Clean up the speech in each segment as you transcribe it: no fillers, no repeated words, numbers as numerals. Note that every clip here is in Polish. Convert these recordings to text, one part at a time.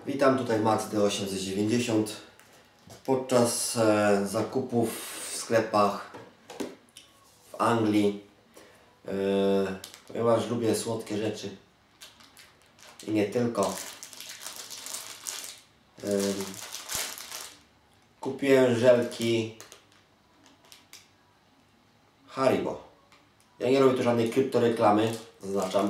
Witam, tutaj Max D890. Podczas zakupów w sklepach w Anglii, ponieważ lubię słodkie rzeczy i nie tylko, kupiłem żelki Haribo. Ja nie robię tu żadnej kryptoreklamy, zaznaczam.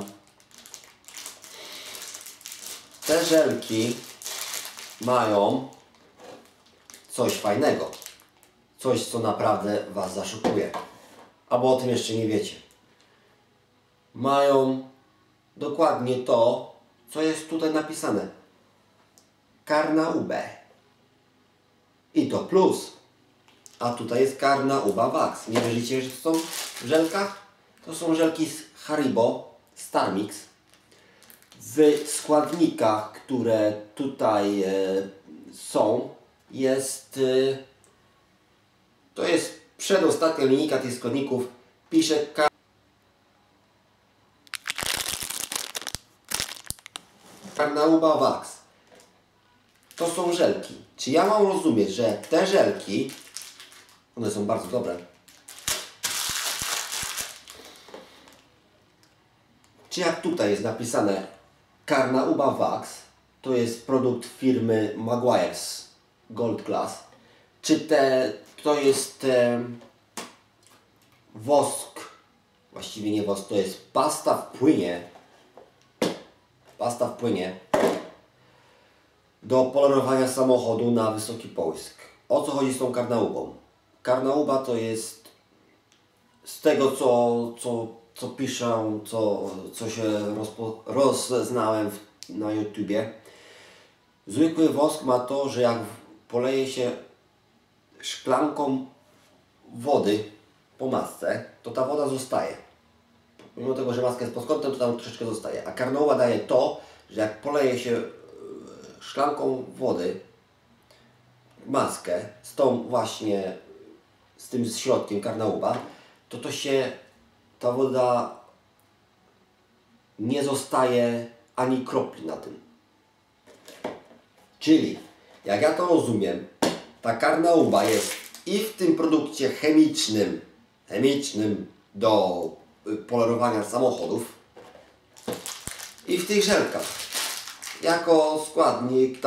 Te żelki mają coś fajnego. Coś, co naprawdę Was zaszokuje. Albo o tym jeszcze nie wiecie. Mają dokładnie to, co jest tutaj napisane. Carnauba. I to plus. A tutaj jest Carnauba Wax. Nie wierzycie, że to są w żelkach? To są żelki z Haribo Star Mix. W składnikach, które tutaj są, to jest przedostatnia linijka tych składników. Pisze Carnauba Wax. To są żelki. Czy ja mam rozumieć, że te żelki, one są bardzo dobre, czy jak tutaj jest napisane Carnauba Wax, to jest produkt firmy Maguire's Gold Class, czy to jest wosk, właściwie nie wosk, to jest pasta w płynie do polerowania samochodu na wysoki połysk. O co chodzi z tą Carnaubą? Carnauba to jest, z tego co piszę, co się rozeznałem na YouTubie, zwykły wosk ma to, że jak poleje się szklanką wody po masce, to ta woda zostaje. Mimo tego, że maska jest pod kątem, to tam troszeczkę zostaje. A Carnauba daje to, że jak poleje się szklanką wody maskę z tym środkiem Carnauba, to ta woda nie zostaje ani kropli na tym. Czyli, jak ja to rozumiem, ta Carnauba jest i w tym produkcie chemicznym do polerowania samochodów, i w tych żelkach. Jako składnik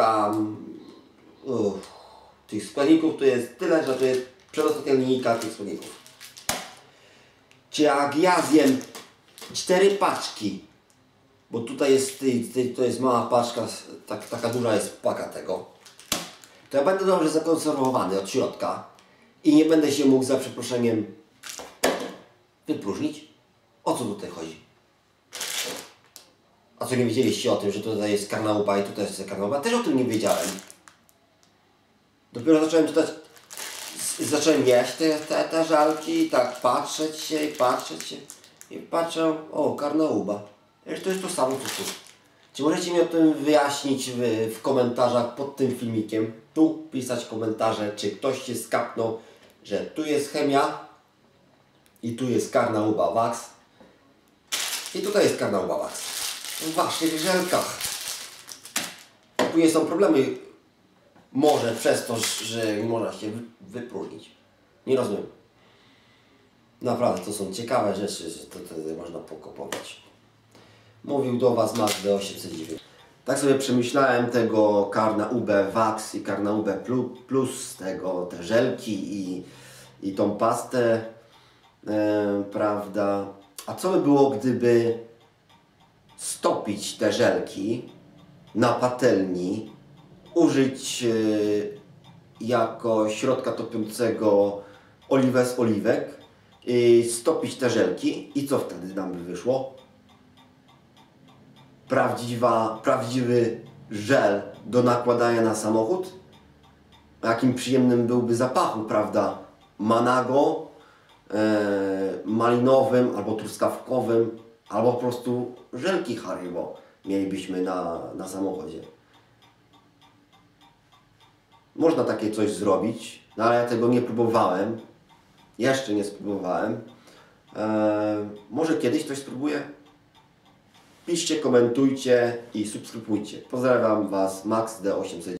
tych składników to jest tyle, że to jest przedostatnia linijka tych składników. Czy jak ja zjem 4 paczki, bo tutaj to jest mała paczka, taka duża jest paka tego, to ja będę dobrze zakonserwowany od środka i nie będę się mógł, za przeproszeniem, wypróżnić. O co tutaj chodzi? A co, nie wiedzieliście o tym, że tutaj jest Carnauba i tutaj jest Carnauba? Też o tym nie wiedziałem. Dopiero zacząłem czytać, zacząłem jeść te żelki i tak patrzeć się i patrzę, o, Carnauba. To jest to samo co tu. Czy możecie mi o tym wyjaśnić w komentarzach pod tym filmikiem? Tu pisać komentarze, czy ktoś się skapnął, że tu jest chemia i tu jest Carnauba Wax i tutaj jest Carnauba Wax. W waszych żelkach. Później są problemy, może przez to, że nie można się wypróżnić. Nie rozumiem. Naprawdę, to są ciekawe rzeczy, że to można pokopować. Mówił do Was Max D890. Tak sobie przemyślałem tego Carnauba Wax i Carnauba Plus, te żelki i tą pastę, prawda? A co by było, gdyby stopić te żelki na patelni, użyć jako środka topiącego oliwę z oliwek i stopić te żelki i co wtedy nam by wyszło? Prawdziwy żel do nakładania na samochód? Jakim przyjemnym byłby zapachu, prawda? Manago, malinowym albo truskawkowym, albo po prostu żelki Haribo mielibyśmy na samochodzie. Można takie coś zrobić, no ale ja tego nie próbowałem. Jeszcze nie spróbowałem. Może kiedyś coś spróbuję? Piszcie, komentujcie i subskrybujcie. Pozdrawiam Was, Max D800.